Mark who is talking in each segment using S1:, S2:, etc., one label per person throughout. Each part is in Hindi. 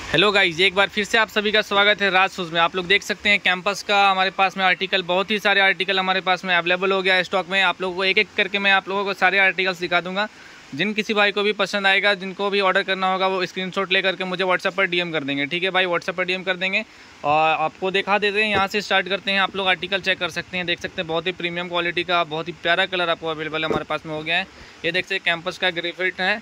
S1: हेलो गाइज, एक बार फिर से आप सभी का स्वागत है राज शूज़ में। आप लोग देख सकते हैं कैंपस का हमारे पास में आर्टिकल, बहुत ही सारे आर्टिकल हमारे पास में अवेलेबल हो गया है स्टॉक में। आप लोगों को एक एक करके मैं आप लोगों को सारे आर्टिकल्स दिखा दूंगा। जिन किसी भाई को भी पसंद आएगा, जिनको भी ऑर्डर करना होगा, वो स्क्रीनशॉट ले करके मुझे व्हाट्सएप पर डीएम कर देंगे। ठीक है भाई, व्हाट्सएप पर डीएम कर देंगे और आपको दिखा देते हैं। यहाँ से स्टार्ट करते हैं। आप लोग आर्टिकल चेक कर सकते हैं, देख सकते हैं बहुत ही प्रीमियम क्वालिटी का, बहुत ही प्यारा कलर आपको अवेलेबल हमारे पास में हो गया है। ये देख सकते हैं कैंपस का ग्रेफाइट है।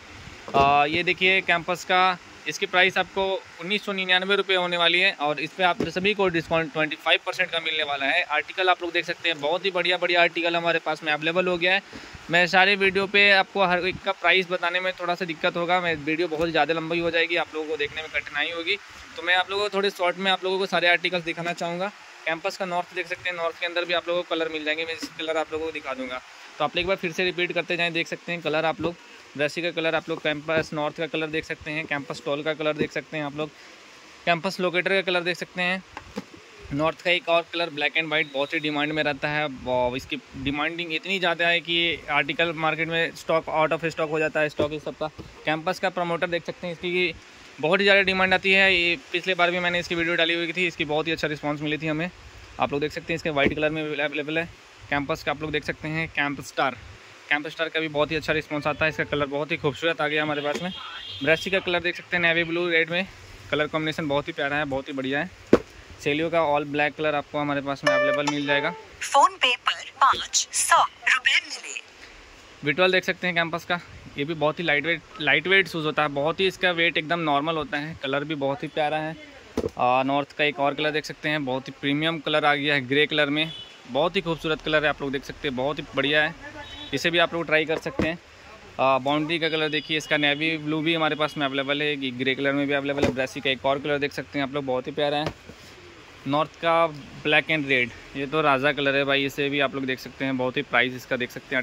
S1: ये देखिए कैंपस का, इसकी प्राइस आपको 1999 रुपये होने वाली है और इस पर आप सभी को डिस्काउंट 25% का मिलने वाला है। आर्टिकल आप लोग देख सकते हैं, बहुत ही बढ़िया बढ़िया आर्टिकल हमारे पास में अवेलेबल हो गया है। मैं सारे वीडियो पे आपको हर एक का प्राइस बताने में थोड़ा सा दिक्कत होगा, मैं वीडियो बहुत ज़्यादा लंबी हो जाएगी, आप लोगों को देखने में कठिनाई होगी। तो मैं आप लोगों को थोड़े शॉर्ट में आप लोगों को सारे आर्टिकल्स दिखाना चाहूँगा। कैंपस का नॉर्थ देख सकते हैं, नॉर्थ के अंदर भी आप लोगों को कलर मिल जाएंगे। मैं इस कलर आप लोगों को दिखा दूँगा, तो आप एक बार फिर से रिपीट करते जाएँ। देख सकते हैं कलर आप लोग, ब्रशी का कलर आप लोग, कैंपस नॉर्थ का कलर देख सकते हैं, कैंपस टॉल का कलर देख सकते हैं आप लोग, कैंपस लोकेटर का कलर देख सकते हैं। नॉर्थ का एक और कलर ब्लैक एंड वाइट बहुत ही डिमांड में रहता है। इसकी डिमांडिंग इतनी ज़्यादा है कि आर्टिकल मार्केट में स्टॉक आउट ऑफ स्टॉक हो जाता है स्टॉक इस सबका। कैंपस का प्रमोटर देख सकते हैं, इसकी बहुत ही ज़्यादा डिमांड आती है। ये पिछले बार भी मैंने इसकी वीडियो डाली हुई थी, इसकी बहुत ही अच्छा रिस्पॉन्स मिली थी हमें। आप लोग देख सकते हैं इसके वाइट कलर में अवेलेबल है। कैंपस का आप लोग देख सकते हैं कैंपस स्टार का भी बहुत ही अच्छा रिस्पॉन्स आता है। इसका कलर बहुत ही खूबसूरत आ गया हमारे पास में। ब्रशी का कलर देख सकते हैं, नेवी ब्लू रेड में कलर कॉम्बिनेशन बहुत ही प्यारा है, बहुत ही बढ़िया है। सेलियो का ऑल ब्लैक कलर आपको हमारे पास में अवेलेबल मिल जाएगा।
S2: फोन पे पर 500 रुपए मिले।
S1: विटवल देख सकते हैं कैंपस का, ये भी बहुत ही लाइट वेट शूज़ होता है, बहुत ही इसका वेट एकदम नॉर्मल होता है। कलर भी बहुत ही प्यारा है। नॉर्थ का एक और कलर देख सकते हैं, बहुत ही प्रीमियम कलर आ गया है ग्रे कलर में, बहुत ही खूबसूरत कलर है। आप लोग देख सकते हैं बहुत ही बढ़िया है, इसे भी आप लोग ट्राई कर सकते हैं। बाउंड्री का कलर देखिए, इसका नेवी ब्लू भी हमारे पास में अवेलेबल है, ग्रे कलर में भी अवेलेबल है। ब्रशी का एक और कलर देख सकते हैं आप लोग, बहुत ही प्यारा है। नॉर्थ का ब्लैक एंड रेड, ये तो राजा कलर है भाई, इसे भी आप लोग देख सकते हैं। बहुत ही प्राइस इसका देख सकते हैं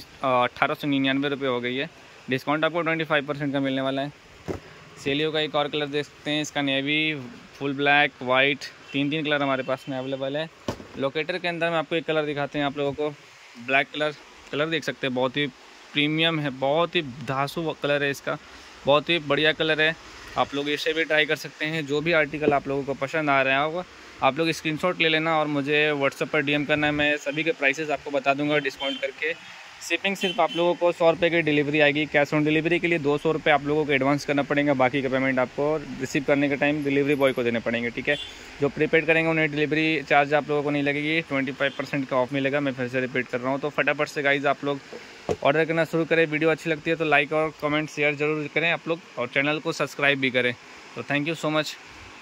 S1: 1899 रुपये हो गई है। डिस्काउंट आपको 25% का मिलने वाला है। सेलियो का एक और कलर देख सकते हैं, इसका नेवी, फुल ब्लैक, वाइट, तीन कलर हमारे पास में अवेलेबल है। लोकेटर के अंदर में आपको एक कलर दिखाते हैं आप लोगों को, ब्लैक कलर देख सकते हैं, बहुत ही प्रीमियम है, बहुत ही धांसू कलर है इसका, बहुत ही बढ़िया कलर है। आप लोग इसे भी ट्राई कर सकते हैं। जो भी आर्टिकल आप लोगों को पसंद आ रहा होगा, आप लोग स्क्रीनशॉट ले लेना और मुझे व्हाट्सएप पर डीएम करना है। मैं सभी के प्राइसेस आपको बता दूंगा डिस्काउंट करके। शिपिंग सिर्फ आप लोगों को 100 रुपये की डिलीवरी आएगी। कैश ऑन डिलीवरी के लिए 200 रुपये आप लोगों को एडवांस करना पड़ेगा, बाकी का पेमेंट आपको रिसीव करने के टाइम डिलीवरी बॉय को देने पड़ेंगे। ठीक है, जो प्रीपेड करेंगे उन्हें डिलीवरी चार्ज आप लोगों को नहीं लगेगी, 25% का ऑफ मिलेगा। मैं फिर से रिपीट कर रहा हूँ, तो फटाफट से गाइज आप लोग ऑर्डर करना शुरू करें। वीडियो अच्छी लगती है तो लाइक और कमेंट शेयर जरूर करें आप लोग, और चैनल को सब्सक्राइब भी करें। तो थैंक यू सो मच।